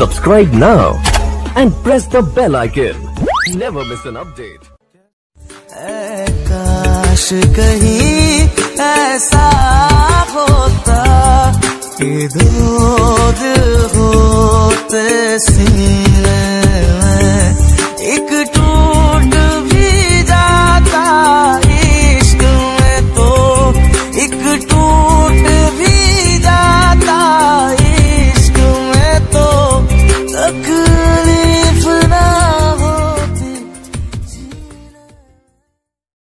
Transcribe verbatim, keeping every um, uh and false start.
Subscribe now and press the bell icon. Never miss an update. काश कहीं ऐसा होता कि दो दिल होते सीने